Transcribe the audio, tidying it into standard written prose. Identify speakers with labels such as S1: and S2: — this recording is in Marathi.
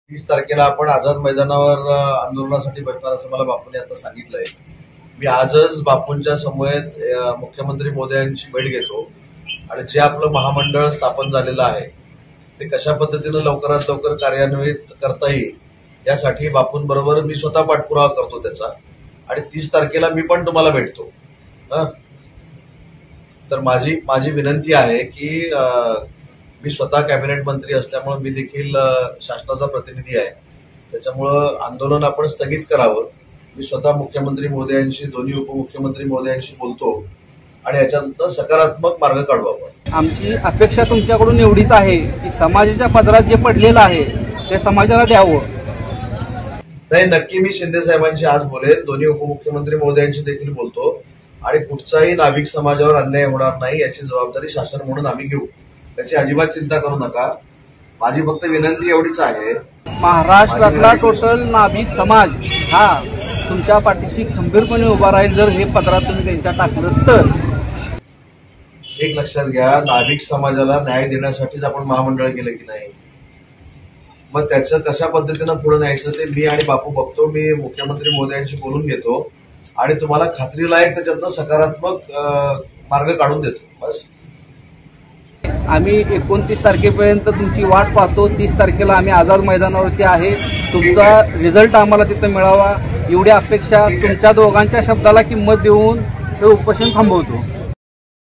S1: 30 तारखेला आपण आझाद मैदानावर आंदोलनासाठी बसणार असं मला बापूंनी आता सांगितलंय। मी आजच बापूंच्या समवेत मुख्यमंत्री मोदयांची भेट घेतो आणि जे आपलं महामंडळ स्थापन झालेलं आहे ते कशा पद्धतीने लवकरात लवकर कार्यान्वित करता येईल यासाठी बापूंबरोबर मी स्वतः पाठपुरावा करतो त्याचा। आणि 30 तारखेला मी पण तुम्हाला भेटतो। तर माझी विनंती आहे की मी स्वतः कॅबिनेट मंत्री असल्यामुळे मी देखील शासनाचा प्रतिनिधी आहे, त्याच्यामुळं आंदोलन आपण स्थगित करावं। मी स्वतः मुख्यमंत्री महोदयांशी, दोन्ही उपमुख्यमंत्री महोदयांशी बोलतो आणि याच्यानंतर सकारात्मक मार्ग काढवावा।
S2: आमची अपेक्षा तुमच्याकडून एवढीच आहे की समाजाच्या पदरात जे पडलेलं आहे ते समाजाला द्यावं।
S1: नाही, नक्की मी शिंदे साहेबांशी आज बोलेल, दोन्ही उपमुख्यमंत्री महोदयांशी देखील बोलतो आणि कुठचाही नाभिक समाजावर अन्याय होणार नाही याची जबाबदारी शासन म्हणून आम्ही घेऊ, त्याची अजिबात चिंता करू नका। माझी फक्त विनंती एवढीच आहे,
S2: महाराष्ट्रातला टोटल नाभिक समाज हा तुमच्या पाठीशी खंबीरपणे उभा राहील जर हे पत्रात तुम्ही त्यांच्या टाकलं तर।
S1: एक लक्षात घ्या, नाभिक समाजाला न्याय देण्यासाठीच आपण महामंडळ केलं की नाही, मग त्याचं कशा पद्धतीनं पुढे न्यायचं ते मी आणि बापू बघतो। मी मुख्यमंत्री महोदयांशी बोलून घेतो आणि तुम्हाला खात्रीलायक त्याच्यातनं सकारात्मक मार्ग काढून देतो। बस
S2: आम्ही 29 तारखेपर्यंत तुमची वाट पाहतो। 30 तारखेला आम्ही आझाद मैदानावरती आहे, तुमचा रिझल्ट आम्हाला तिथं मिळावा एवढी अपेक्षा, तुमच्या दोघांच्या शब्दाला किंमत देऊन हे उपोषण थांबवतो।